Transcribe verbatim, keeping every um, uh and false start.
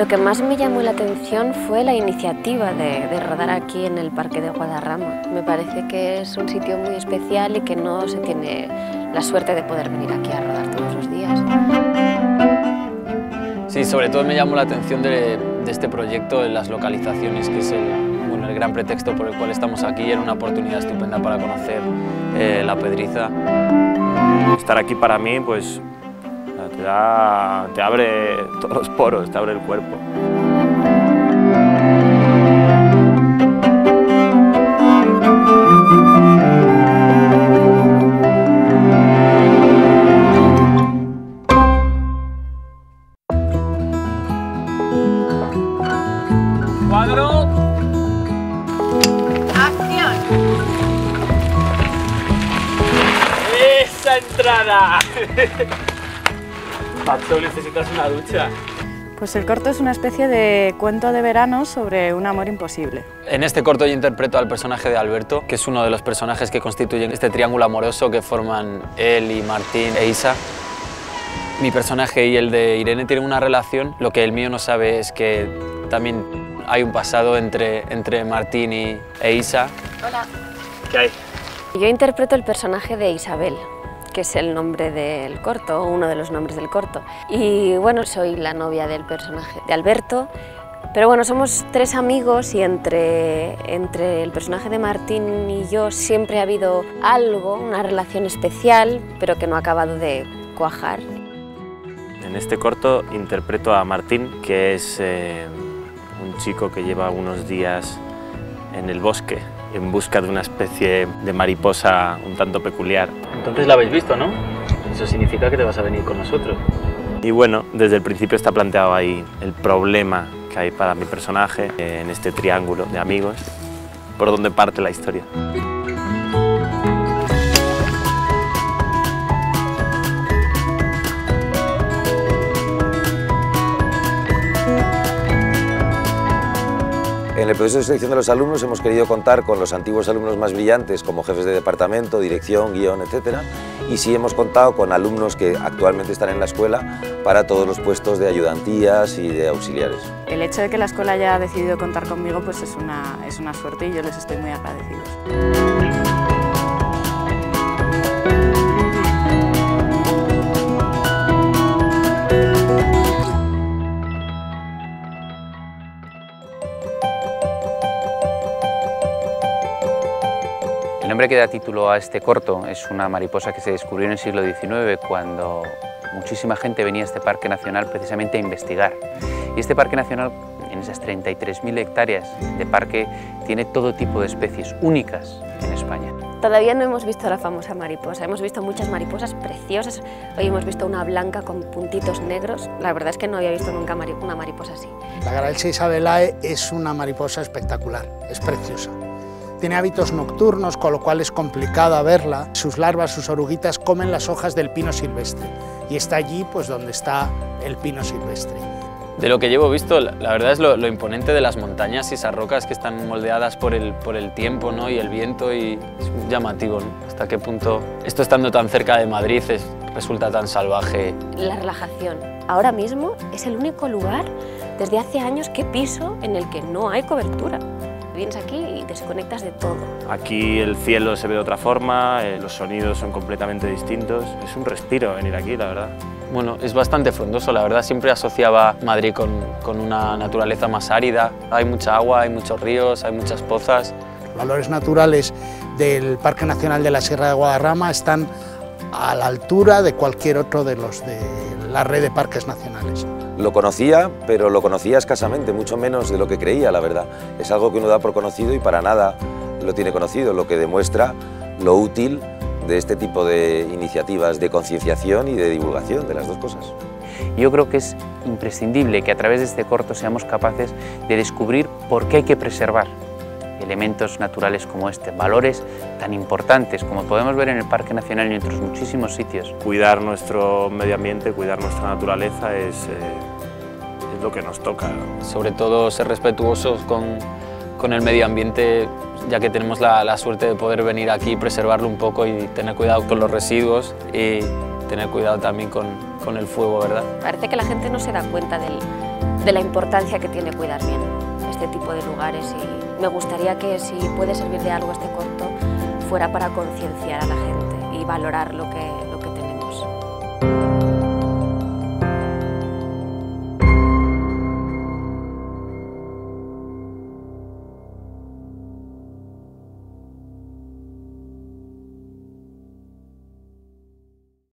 Lo que más me llamó la atención fue la iniciativa de, de rodar aquí en el Parque de Guadarrama. Me parece que es un sitio muy especial y que no se tiene la suerte de poder venir aquí a rodar todos los días. Sí, sobre todo me llamó la atención de, de este proyecto, de las localizaciones, que es el, bueno, el gran pretexto por el cual estamos aquí. Era una oportunidad estupenda para conocer eh, la Pedriza. Estar aquí para mí, pues, te, da, te abre todos los poros, te abre el cuerpo. ¡Cuadro! ¡Acción! ¡Esa entrada! Pacho, necesitas una ducha. Pues el corto es una especie de cuento de verano sobre un amor imposible. En este corto yo interpreto al personaje de Alberto, que es uno de los personajes que constituyen este triángulo amoroso que forman él y Martín e Isa. Mi personaje y el de Irene tienen una relación. Lo que el mío no sabe es que también hay un pasado entre, entre Martín y, e Isa. Hola. ¿Qué hay? Yo interpreto el personaje de Isabel, que es el nombre del corto, o uno de los nombres del corto. Y bueno, soy la novia del personaje de Alberto, pero bueno, somos tres amigos y entre, entre el personaje de Martín y yo siempre ha habido algo, una relación especial, pero que no ha acabado de cuajar. En este corto interpreto a Martín, que es eh, un chico que lleva unos días en el bosque en busca de una especie de mariposa un tanto peculiar. Entonces la habéis visto, ¿no? Eso significa que te vas a venir con nosotros. Y bueno, desde el principio está planteado ahí el problema que hay para mi personaje eh, en este triángulo de amigos, por donde parte la historia. En el proceso de selección de los alumnos hemos querido contar con los antiguos alumnos más brillantes como jefes de departamento, dirección, guión, etcétera. Y sí hemos contado con alumnos que actualmente están en la escuela para todos los puestos de ayudantías y de auxiliares. El hecho de que la escuela haya decidido contar conmigo pues es una, es una suerte y yo les estoy muy agradecidos. El nombre que da título a este corto es una mariposa que se descubrió en el siglo diecinueve cuando muchísima gente venía a este parque nacional precisamente a investigar. Y este parque nacional, en esas treinta y tres mil hectáreas de parque, tiene todo tipo de especies únicas en España. Todavía no hemos visto la famosa mariposa, hemos visto muchas mariposas preciosas. Hoy hemos visto una blanca con puntitos negros. La verdad es que no había visto nunca una mariposa así. La Garralsia isabelae es una mariposa espectacular, es preciosa. Tiene hábitos nocturnos, con lo cual es complicado verla. Sus larvas, sus oruguitas, comen las hojas del pino silvestre y está allí pues, donde está el pino silvestre. De lo que llevo visto, la verdad es lo, lo imponente de las montañas y esas rocas que están moldeadas por el, por el tiempo, ¿no? Y el viento, y es llamativo, ¿no? Hasta qué punto esto estando tan cerca de Madrid es, resulta tan salvaje. La relajación. Ahora mismo es el único lugar desde hace años que piso en el que no hay cobertura. Vienes aquí y desconectas de todo. Aquí el cielo se ve de otra forma, eh, los sonidos son completamente distintos. Es un respiro venir aquí, la verdad. Bueno, es bastante frondoso, la verdad. Siempre asociaba Madrid con, con una naturaleza más árida. Hay mucha agua, hay muchos ríos, hay muchas pozas. Los valores naturales del Parque Nacional de la Sierra de Guadarrama están a la altura de cualquier otro de los de la red de parques nacionales. Lo conocía, pero lo conocía escasamente, mucho menos de lo que creía, la verdad. Es algo que uno da por conocido y para nada lo tiene conocido, lo que demuestra lo útil de este tipo de iniciativas de concienciación y de divulgación de las dos cosas. Yo creo que es imprescindible que a través de este corto seamos capaces de descubrir por qué hay que preservar elementos naturales como este, valores tan importantes como podemos ver en el Parque Nacional y en otros muchísimos sitios. Cuidar nuestro medio ambiente, cuidar nuestra naturaleza es, eh, es lo que nos toca. Sobre todo ser respetuosos con, con el medio ambiente, ya que tenemos la, la suerte de poder venir aquí, preservarlo un poco y tener cuidado con los residuos y tener cuidado también con, con el fuego, ¿verdad? Parece que la gente no se da cuenta del, de la importancia que tiene cuidar bien este tipo de lugares, y me gustaría que, si puede servir de algo este corto, fuera para concienciar a la gente y valorar lo que,